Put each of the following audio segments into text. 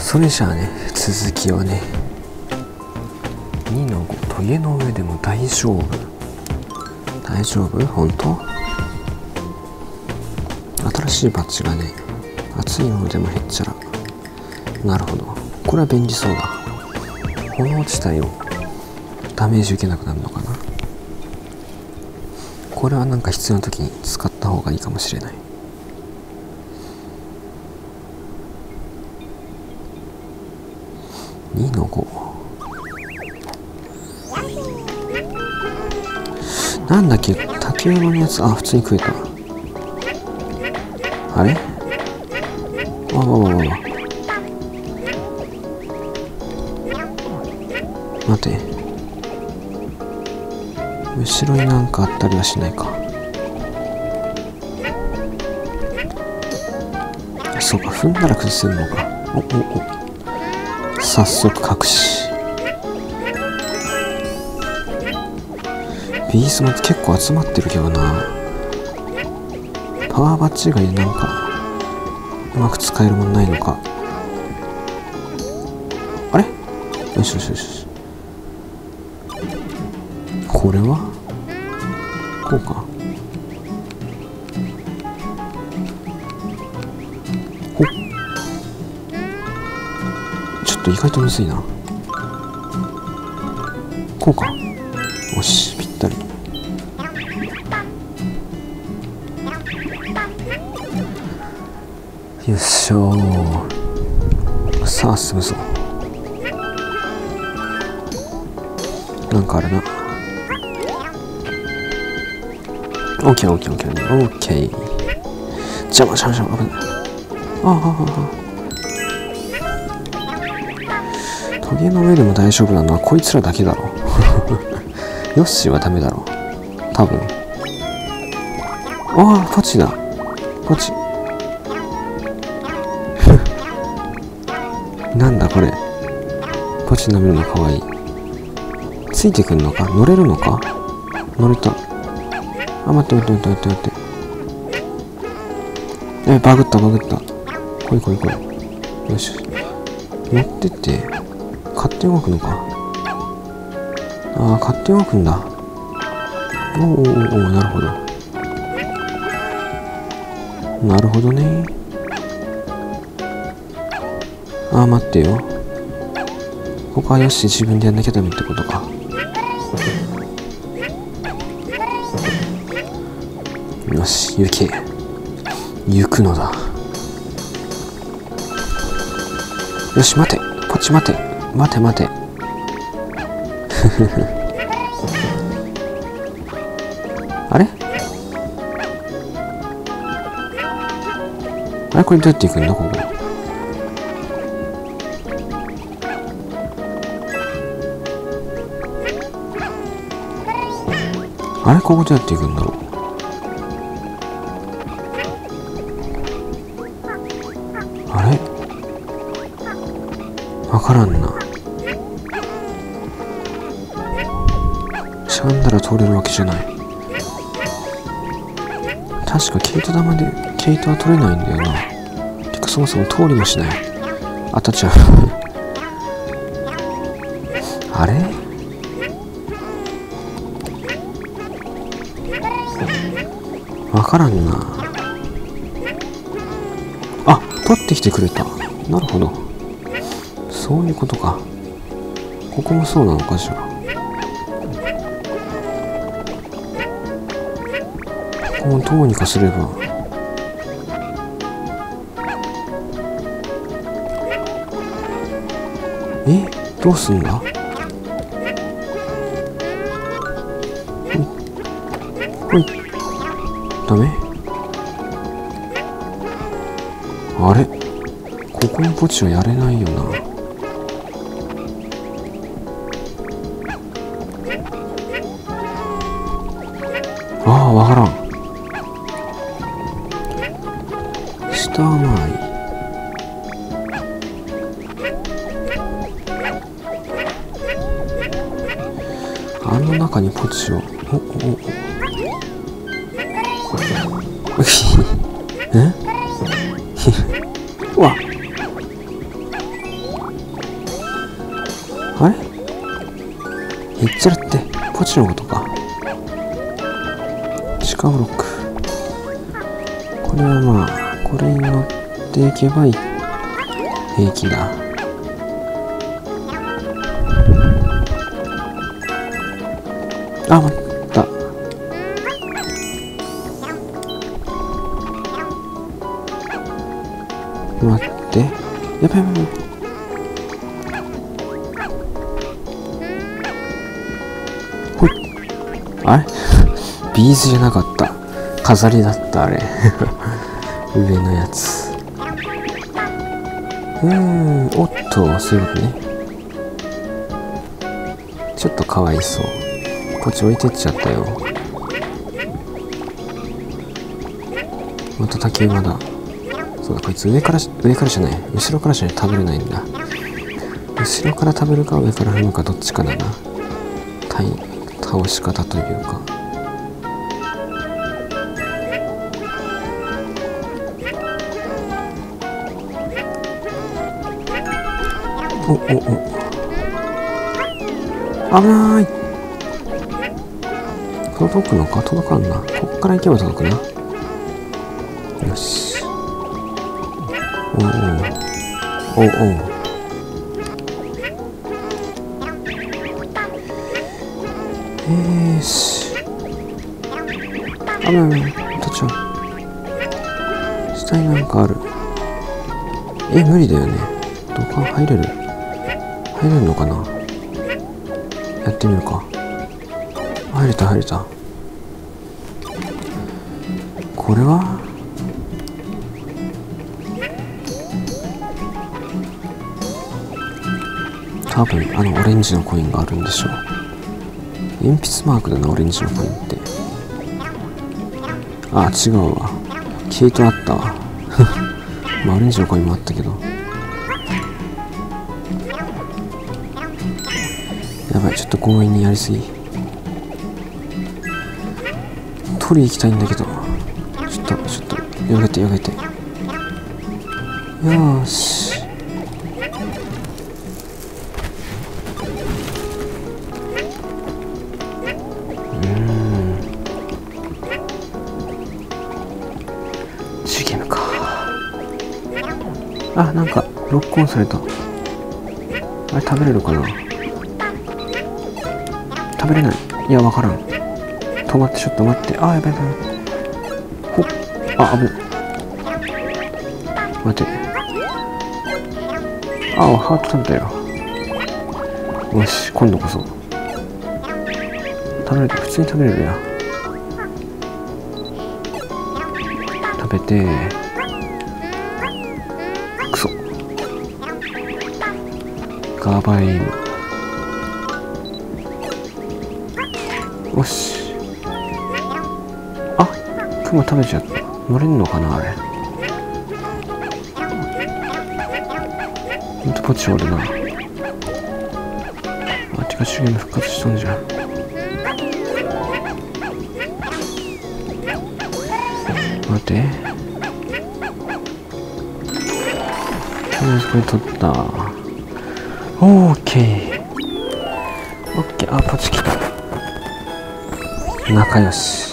それじゃあね、続きはね、2の5、トゲの上でも大丈夫。大丈夫？本当？新しいバッジがね、熱いものでもへっちゃら。なるほど。これは便利そうだ。炎地帯をダメージ受けなくなるのかな。これはなんか必要な時に使った方がいいかもしれない。2の5。なんだっけ、竹馬のやつ。あ、普通に食えた。あれ？わわわわわ。待て。後ろになんかあったりはしないか。そうか、踏んだら崩せるのか。おおお。早速隠し。ビースト結構集まってるけどな。パワーバッジ以外でなんかうまく使えるもんないのか。あれ？よしよしよし。これはこうか。ほっ、ちょっと意外とむずいな。こうか。よし、ぴったり。よっしょー。さあ進むぞ。なんかあるな。オッケーオッケーオッケーオッケー。邪魔邪魔邪魔。危ない。トゲの上でも大丈夫なのはこいつらだけだろ。ヨッシーはダメだろ多分。ああ、ポチだ。ポチ。なんだこれ。ポチ舐めるのかわいい。ついてくんのか？乗れるのか？乗れた。あ、待って待って待って待って待って。バグったバグった。来い来い来い。よし。持ってって、勝手に動くのか。ああ、勝手に動くんだ。おおおお、なるほど。なるほどね。ああ、待ってよ。ここはよし、自分でやんなきゃダメってことか。よし、行け。行くのだ。よし、待て。こっち待て。待て待て。あれ？あれ、これどうやって行くんだ、ここ。あれ、ここどうやって行くんだろう。あれ？わからんな。しゃがんだら通れるわけじゃない。確か毛糸玉で毛糸は取れないんだよな。てかそもそも通りもしない。当たっちゃう。あれ？わからんな。あ、取ってきてくれた。なるほど。そういうことか。ここもそうなのかしら。ここもどうにかすれば。どうすんだ？ほい。ダメ？あれ？ここのポチはやれないよな。ああ、わからん。下回り。あの中にポチを。え？うわ。 あれへっちゃらってポチのことか。地下ブロック。これはまあこれに乗っていけば平気だ。あ、待った。待って。やばいやばいやばい。ほい。あれビーズじゃなかった。飾りだった、あれ。上のやつ。おっと、そういうことね。ちょっとかわいそう。こっち置いてっちゃったよ。また竹馬だ。そうだ、こいつ上からじゃない。後ろからじゃない食べれないんだ。後ろから食べるか上から踏むかどっちかだな。倒し方というか。お。危ない。届くのか届かんな。こっから行けば届くな。よし。おう。よし。危ない。途中。下になんかある。無理だよね。どこ入れるのかな。やってみるか。入れた。これは多分オレンジのコインがあるんでしょう。鉛筆マークだな、オレンジのコインって。あ、違うわ。毛糸あったわ。まあオレンジのコインもあったけど。やばい、ちょっと強引にやりすぎ。取り行きたいんだけど、ちょっとよけて。よーし。ジュゲムか。あ、なんかロックオンされた。あれ食べれるかな。食べれない。いや、わからん。止まって、ちょっと待って。あ、やばい。ほっ。あ、危ない。待て。あ、ハート食べたよ。よし、今度こそ。普通に食べれるや。食べて。クソ。ガバイム。よし。あ、クマ食べちゃった。乗れんのかな、あれ。ほんとポチおるな。あ、てか資源復活しとんじゃん。待て。とりあえずこれ取った。オーケー。あ、ポチ来た。仲良し。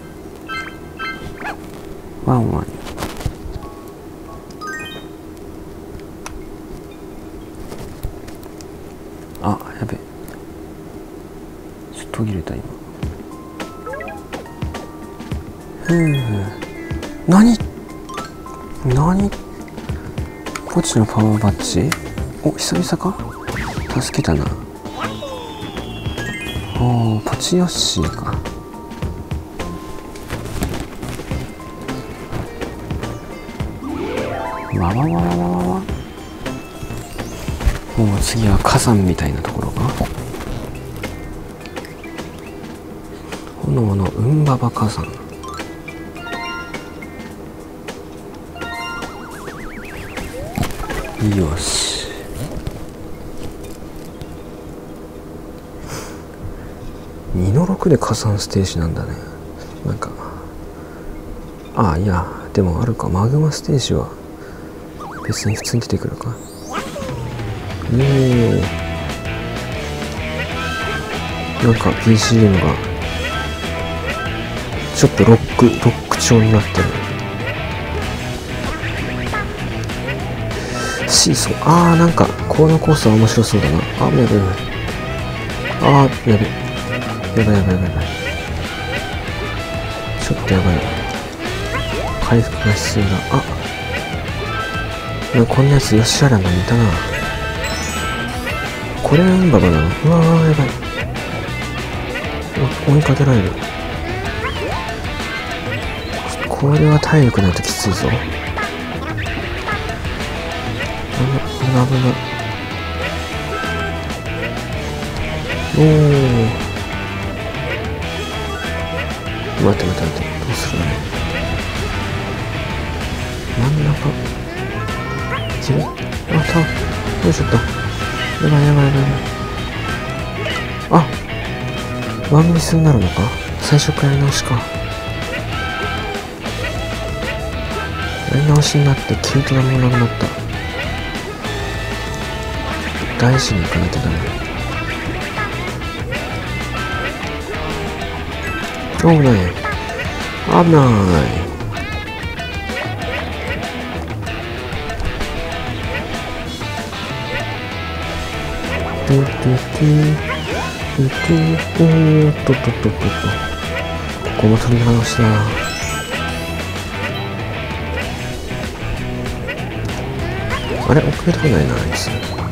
ワンワン。あ、やべ。ちょっと途切れた今。何ポチのパワーバッジ。お、久々か。助けたな。おー、ポチヨッシーか。わ。もう次は火山みたいなところか。炎のウンババ火山。よし。2の6で火山ステージなんだね。なんか、あ、いや、でもあるか。マグマステージは別に普通に出てくるか。 なんか BGM がちょっとロック調になってる。シーソー、なんかこのコースは面白そうだな。やべやべやべ。やべやばい。ちょっとやばい。回復が必要だ。なんかこんなやつヨシアランドにいたな。これはンババなの。やばい。追いかけられる。これは体力ないときついぞ。危ない。待って。どうするの？真ん中。いける？よいしょっと。やばい。ワンミスになるのか？最初からやり直しか。やり直しになってキュートなものなくなった。大事に行かなきゃダメ。危ない。ここも取り直しだ。あれ、遅れてこないな、あいつ。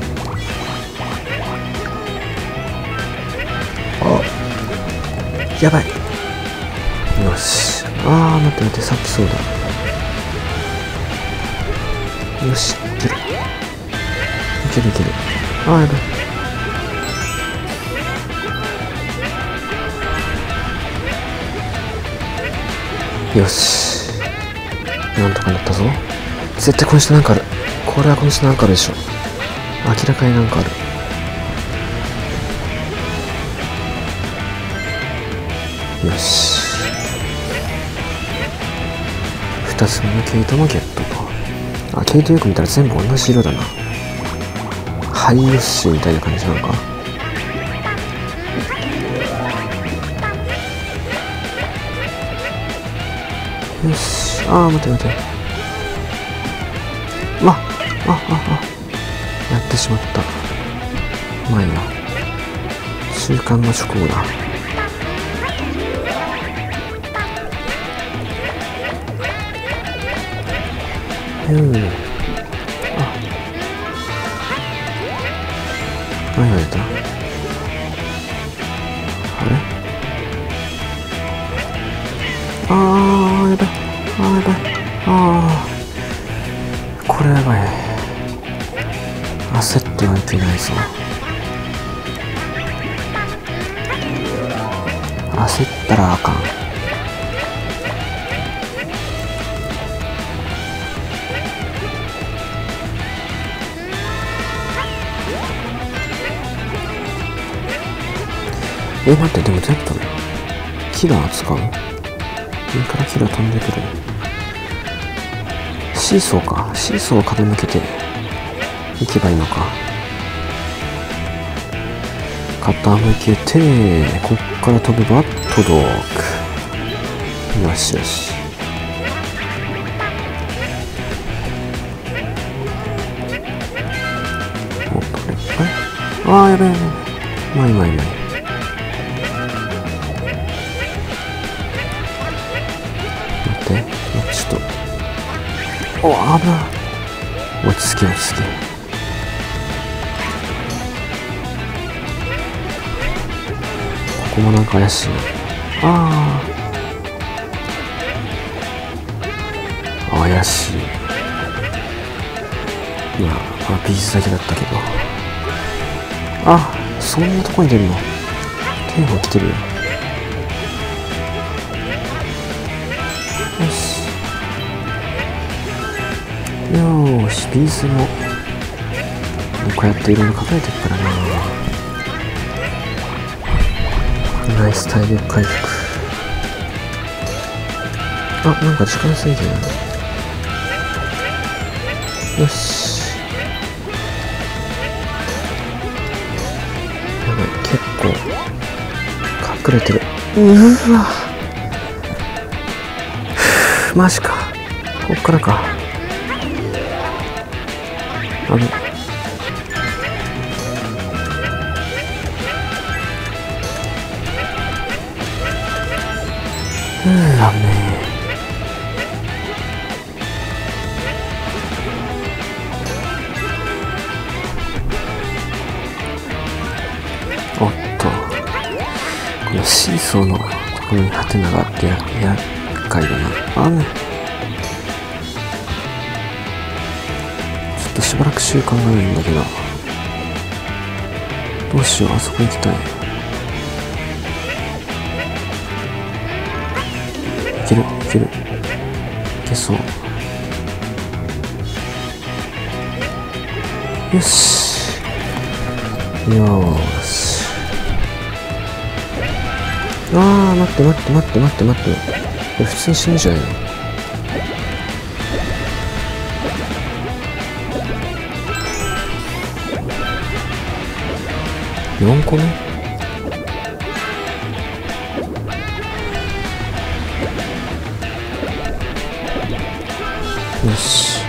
やばい。よし。待って、さっきそうだ。よし、いける。やばい。よし。なんとかなったぞ。絶対この下なんかある。これはこの下なんかあるでしょ。明らかになんかある。よし。2つ目の毛糸もゲットと。毛糸よく見たら全部同じ色だな。ハイヨッシーみたいな感じなのか。よし。待て。やってしまった。まあいいや。中間の直後だ。何が出た？あれ？やばい。これやばい。焦ってはいけないぞ。焦ったらあかん。待って、でもどうやったの？キラー使う？上からキラー飛んでくる。シーソーか。シーソーを壁向けて行けばいいのか。傾けて、こっから飛べば届く。よし。おっと、やばい。まい。ちょっと。危ない。落ち着け。ここもなんか怪しい。怪しい。ビーズだけだったけど。そんなとこに出るの？天保来てるよ。よし、ビーズもこうやっていろいろ抱えてるからな。ナイス体力回復。なんか時間制限ある。よし。やばい、結構隠れてる。うわ、マジか。こっからか。あの危ねえ。おっと、このシーソーのところにハテナがあって厄介だな。あね、ちょっとしばらく習慣がないんだけど、どうしよう。あそこ行きたい。いけるいける、いけそう。よしよーし。あー、待って待って待って待って待って、これ普通に死ぬじゃないの。4個目。よし、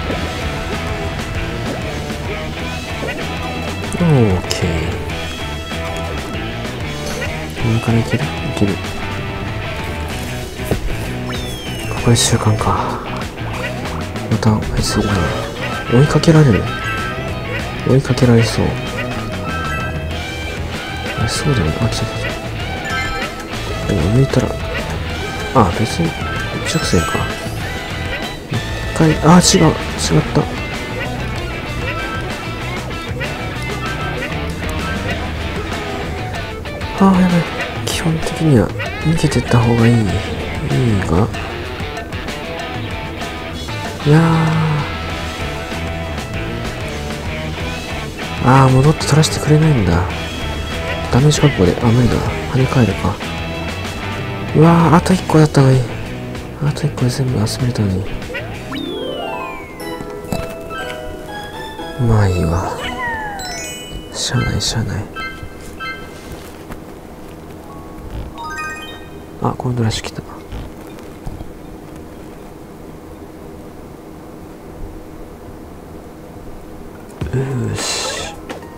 オーケー。ここからいけるいける。ここで習慣か。またあいついるな。追いかけられる。追いかけられそう。あ、そうだよね。あ、来た来た。でも抜いたら、あ、別に一直線か。一回、あ、違う、違った。あー、やばい。基本的には逃げてった方がいい。いいが、いやー、あー、戻って取らせてくれないんだ。ダメージ確保で、あ、無理だ。跳ね返るか。うわー、あと1個だったのに。あと1個で全部集めれたのに。まあいいわ。しゃあないしゃあない。あ、コールドラッシュ来た。よし。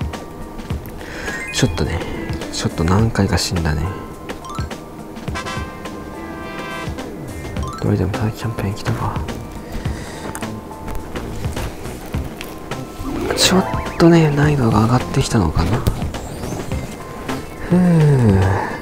ちょっとね、ちょっと何回か死んだね。どれでもただキャンペーン来たか。ちょっとね、難易度が上がってきたのかな。ふぅ。